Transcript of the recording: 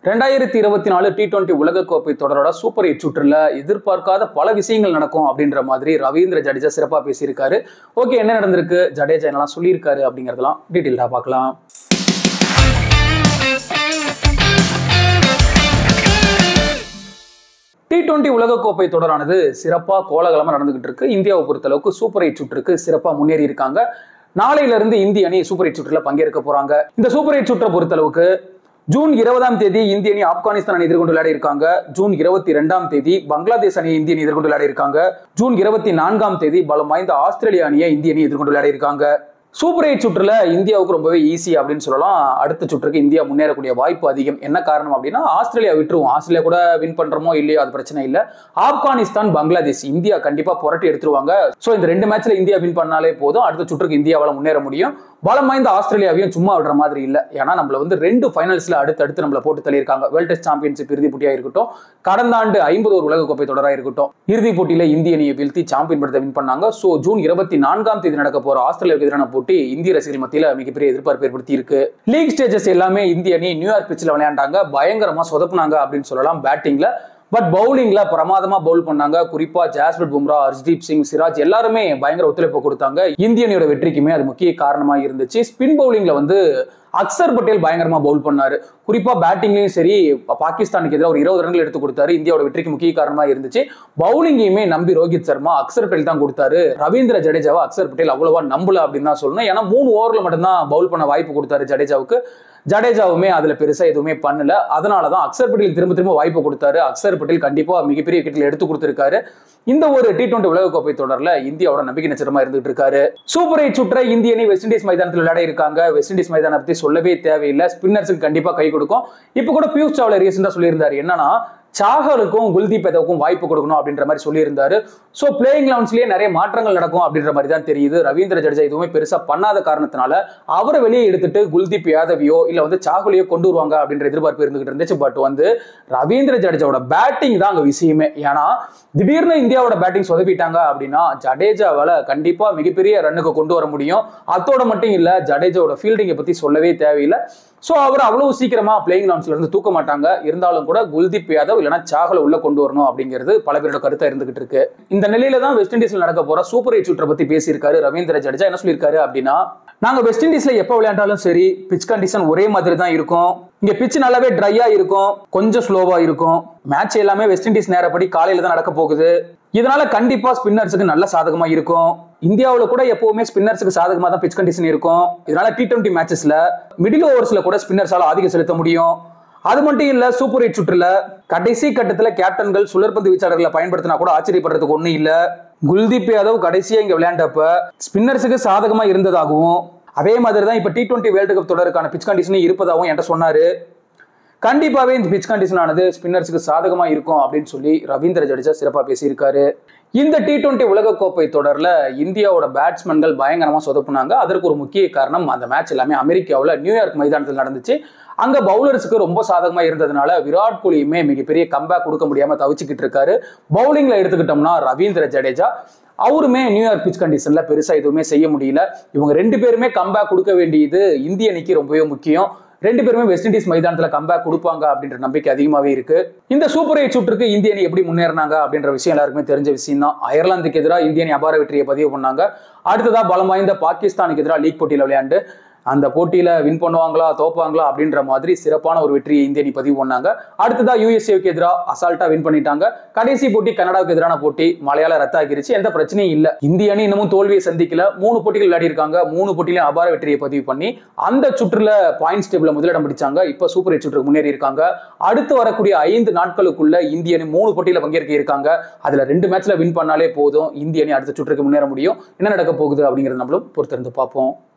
2024 T20 உலகக்கோப்பை தொடரோட super 8 சுற்றுல எதிர்பார்க்காத பல விஷயங்கள் நடக்கும் அப்படின்ற மாதிரி ரவீந்திர ஜடேஜா சிறப்பா பேசியிருக்காரு. ஓகே, என்ன நடந்திருக்கு, ஜடேஜா என்னெல்லாம் சொல்லியிருக்காரு அப்படிங்கறதெல்லாம் டீடைலா பார்க்கலாம். T20 உலகக்கோப்பை தொடரானது சிறப்பா கோலாகலமா நடந்துகிட்டு இருக்கு. இந்தியாவை பொறுத்தளவுக்கு சூப்பர் 8 சுற்றுக்கு சிறப்பா முன்னேறி இருக்காங்க. நாளையில இருந்து இந்திய அணி சூப்பர் 8 சுற்றுல பங்கேற்க போறாங்க. இந்த சூப்பர் 8 சுற்றை பொறுத்தளவுக்கு ஜூன் 20ஆம் தேதி இந்திய அணி ஆப்கானிஸ்தான் அணி எதிர்கொண்டு விளையாடி இருக்காங்க. ஜூன் 22ஆம் தேதி பங்களாதேஷ் அணி இந்திய அணி எதிர்கொண்டு விளையாடி இருக்காங்க. ஜூன் 24ஆம் தேதி பலம் வாய்ந்த ஆஸ்திரேலியா அணியை இந்திய அணி எதிர்கொண்டு விளையாடி இருக்காங்க. சூப்பர் 8 சுற்றுல இந்தியாவுக்கு ரொம்பவே ஈஸி அப்படின்னு சொல்லலாம். அடுத்த சுற்றுக்கு இந்தியா முன்னேறக்கூடிய வாய்ப்பு அதிகம். என்ன காரணம் அப்படின்னா, ஆஸ்திரேலியா விட்டுருவோம். ஆஸ்திரேலியா கூட வின் பண்றோமோ இல்லையோ அது பிரச்சனை இல்லை. ஆப்கானிஸ்தான், பங்களாதேஷ் இந்தியா கண்டிப்பா புரட்டி எடுத்துருவாங்க. சோ இந்த ரெண்டு மேட்ச்ல இந்தியா வின் பண்ணாலே போதும், அடுத்த சுற்றுக்கு இந்தியாவால முன்னேற முடியும். பலம் வாய்ந்த ஆஸ்திரேலியாவையும் சும்மா விடுற மாதிரி இல்லை. ஏன்னா நம்மள வந்து 2 ஃபைனல்ஸ்ல அடுத்து நம்மள போட்டு தள்ளியிருக்காங்க. வேர்ல்ட் டெஸ்ட் சாம்பியன்ஷிப் இறுதி போட்டியா இருக்கட்டும், கடந்த ஆண்டு 51 உலகக்கோப்பை தொடராக இருக்கட்டும், இறுதி போட்டியில இந்திய அணியை வீழ்த்தி சாம்பியன் பட்டத்தை வின் பண்ணாங்க. சோ ஜூன் 24ஆம் தேதி நடக்க போற ஆஸ்திரேலியாவுக்கு எதிரான போட்டி இந்திய ரசிகர்கள் மத்தியில மிகப்பெரிய எதிர்பார்ப்பு ஏற்படுத்தி இருக்கு. லீக் ஸ்டேஜஸ் எல்லாமே இந்திய அணி நியூயார்க் பிச்சில் விளையாண்டாங்க. பயங்கரமா சொதப்புனாங்க அப்படின்னு சொல்லலாம் பேட்டிங்ல. பட் பவுலிங்ல பிரமாதமா பவுல் பண்ணாங்க. குறிப்பா ஜாஸ்பிரிட் பும்ரா, ஹர்ஷ்தீப் சிங், சிராஜ் எல்லாருமே பயங்கர ஒத்துழைப்பு கொடுத்தாங்க. இந்திய அணியோட வெற்றிக்குமே அது முக்கிய காரணமா இருந்துச்சு. ஸ்பின் பவுலிங்ல வந்து அக்சர் பட்டேல் பயங்கரமா பவுல் பண்ணாரு. குறிப்பா பேட்டிங்லயும் சரி, பாகிஸ்தானுக்கு எதிராக ஒரு 20 ரன்கள் எடுத்து கொடுத்தாரு. இந்தியாவோட வெற்றிக்கு முக்கிய காரணமா இருந்துச்சு. பவுலிங்கையுமே நம்பி ரோஹித் சர்மா அக்சர் பட்டேல் தான் கொடுத்தாரு. ரவீந்திர ஜடேஜாவை அக்சர் பட்டேல் அவ்வளவா நம்பல அப்படின்னு தான் சொல்லணும். ஏன்னா 3 ஓவர்ல மட்டும்தான் பவுல் பண்ண வாய்ப்பு கொடுத்தாரு ஜடேஜாவுக்கு. ஜடேஜாவுமே அதுல பெருசா எதுவுமே பண்ணல. அதனாலதான் அக்சர் பட்டேல் திரும்ப வாய்ப்பு கொடுத்தாரு. அக்சர் பட்டேல் கண்டிப்பா மிகப்பெரிய விக்கெட்ல எடுத்து கொடுத்திருக்காரு. இந்த ஒரு T20 உலகக்கோப்பை தொடர்ல இந்தியாவோட நம்பிக்கை நட்சத்திரமா இருந்துட்டு இருக்காரு. சூப்பர் 8 சுற்றை இந்திய அணி வெஸ்ட் இண்டீஸ் மைதானத்தில் விளையாட இருக்காங்க. வெஸ்ட் இண்டீஸ் மைதானம் பத்தி சொல்லவே தேவையில்லை. ஸ்பின்னர்ஸுக்கு கண்டிப்பா கை கொடுக்கும். இப்ப கூட பியூஷ் சாவ்லா ரீசெண்டா சொல்லியிருந்தாரு, என்னன்னா சாகலுக்கும் குல்தீப் யாதவுக்கும் வாய்ப்பு கொடுக்கணும் அப்படின்ற மாதிரி சொல்லியிருந்தாரு. சோ பிளேயிங் லெவன்ஸ்லயே நிறைய மாற்றங்கள் நடக்கும் அப்படின்ற மாதிரி தான் தெரியுது. ரவீந்திர ஜடேஜா எதுவுமே பெருசா பண்ணாத காரணத்தினால அவரை வெளியே எடுத்துட்டு குல்தீப் யாதவையோ இல்ல வந்து சாகுலையோ கொண்டு வருவாங்க அப்படின்ற எதிர்பார்ப்பு இருந்துகிட்டு இருந்துச்சு. பட் வந்து ரவீந்திர ஜடேஜாவோட பேட்டிங் தான் அங்க விஷயமே. ஏன்னா திடீர்னு இந்தியாவோட பேட்டிங் சொதப்பிட்டாங்க அப்படின்னா ஜடேஜாவால கண்டிப்பா மிகப்பெரிய ரன்னுக்கு கொண்டு வர முடியும். அதோட மட்டும் இல்ல, ஜடேஜாவோட ஃபீல்டிங்கை பத்தி சொல்லவே தேவையில்லை. சோ அவர் அவ்வளவு சீக்கிரமா பிளேயிங் லெவன்ஸ்ல இருந்து தூக்க மாட்டாங்க. இருந்தாலும் கூட குல்தீப் யாதவ் இல்லைன்னா சாகல உள்ள கொண்டு வரணும் அப்படிங்கிறது பல பேரோட கருத்தா இருந்துகிட்டு இருக்கு. இந்த நிலையில தான் வெஸ்ட் இண்டீஸ்ல நடக்க போற சூப்பர் 8 சுற்றை பத்தி பேசியிருக்காரு ரவீந்திர ஜடேஜா. என்ன சொல்லியிருக்காரு அப்படின்னா, நாங்க வெஸ்ட் இண்டீஸ்ல எப்ப விளையாண்டாலும் சரி பிட்ச் கண்டிஷன் ஒரே மாதிரி தான் இருக்கும். இங்க பிட்ச் நல்லாவே ட்ரையா இருக்கும், கொஞ்சம் ஸ்லோவா இருக்கும். மேட்ச் எல்லாமே வெஸ்ட் இண்டீஸ் நேரப்படி காலையில தான் நடக்க போகுது. இதனால கண்டிப்பா ஸ்பின்னர்ஸுக்கு நல்ல சாதகமா இருக்கும். இந்தியாவில் கூட எப்பவுமே ஸ்பின்னர்ஸுக்கு சாதகமா தான் பிட்ச் கண்டிஷன் இருக்கும். இதனால T20 மேட்சஸ்ல மிடில் ஓவர்ஸ்ல கூட ஸ்பின்னர்ஸால ஆதிக்கம் செலுத்த முடியும். அது மட்டும் இல்ல, சூப்பர் 8 சுற்றுல கடைசி கட்டத்துல கேப்டன்கள் சுழற்பந்து வீச்சாளர்களை பயன்படுத்தினா கூட ஆச்சரியப்படுறதுக்கு ஒண்ணும் இல்ல. குல்தீப் யாதவ் கடைசியா இங்க விளையாண்டப்ப ஸ்பின்னர்ஸுக்கு சாதகமா இருந்ததாகவும், அதே மாதிரி தான் இப்ப T20 வேர்ல்டு கப் தொடருக்கான பிட்ச் கண்டிஷன் இருப்பதாகவும் என்கிட்ட சொன்னாரு. கண்டிப்பாவே இந்த பிட்ச் கண்டிஷன் ஆனது ஸ்பின்னர்ஸுக்கு சாதகமா இருக்கும் அப்படின்னு சொல்லி ரவீந்திர ஜடேஜா சிறப்பா பேசியிருக்காரு. இந்த T20 உலகக்கோப்பை தொடர்ல இந்தியாவோட பேட்ஸ்மேன்கள் பயங்கரமா சொதப்புனாங்க. அதற்கு ஒரு முக்கிய காரணம், அந்த மேட்ச் எல்லாமே அமெரிக்காவில் நியூயார்க் மைதானத்தில் நடந்துச்சு. அங்க பவுலர்ஸுக்கு ரொம்ப சாதகமா இருந்ததுனால விராட் கோலியுமே மிகப்பெரிய கம்பேக் கொடுக்க முடியாம தவிச்சுக்கிட்டு இருக்காரு. பவுலிங்ல எடுத்துக்கிட்டோம்னா ரவீந்திர ஜடேஜா அவருமே நியூயார்க் பிட்ச் கண்டிஷன்ல பெருசா எதுவுமே செய்ய முடியல. இவங்க 2 பேருமே கம்பேக் கொடுக்க வேண்டியது இந்திய அணிக்கு ரொம்பவே முக்கியம். 2 பேருமே வெஸ்ட் இண்டீஸ் மைதானத்துல கம்பேக் கொடுப்பாங்க அப்படின்ற நம்பிக்கை அதிகமாவே இருக்கு. இந்த சூப்பர் 8 சுற்றுக்கு இந்திய அணி எப்படி முன்னேறினாங்க அப்படின்ற விஷயம் எல்லாருக்குமே தெரிஞ்ச விஷயம் தான். அயர்லாந்துக்கு எதிராக இந்திய அணி அபார வெற்றியை பதிவு பண்ணாங்க. அடுத்ததா பலம் வாய்ந்த பாகிஸ்தானுக்கு எதிராக லீக் போட்டியில விளையாண்டு அந்த போட்டியில வின் பண்ணுவாங்களா தோப்பாங்களா அப்படின்ற மாதிரி சிறப்பான ஒரு வெற்றியை இந்திய அணி பதிவு பண்ணாங்க. அடுத்ததா USA-க்கு எதிராக அசால்ட்டா வின் பண்ணிட்டாங்க. கடைசி போட்டி கனடாவுக்கு எதிரான போட்டி மழையால ரத்தாகிருச்சு. எந்த பிரச்சனையும் இல்ல. இந்திய அணி இன்னமும் தோல்வியை சந்திக்கல. 3 போட்டிகள் விளையாடி இருக்காங்க. 3 போட்டியிலும் அபார வெற்றியை பதிவு பண்ணி அந்த சுற்றுல பாயிண்ட்ஸ் டேபிள்ல முதலிடம் பிடிச்சாங்க. இப்ப சூப்பர் 8 சுற்றுக்கு முன்னேறி இருக்காங்க. அடுத்து வரக்கூடிய 5 நாட்களுக்குள்ள இந்திய அணி 3 போட்டியில பங்கேற்க இருக்காங்க. அதுல 2 மேட்ச்ல வின் பண்ணாலே போதும், இந்திய அணி அடுத்த சுற்றுக்கு முன்னேற முடியும். என்ன நடக்க போகுது அப்படிங்கறது நம்மளும் பொறுத்திருந்து பார்ப்போம்.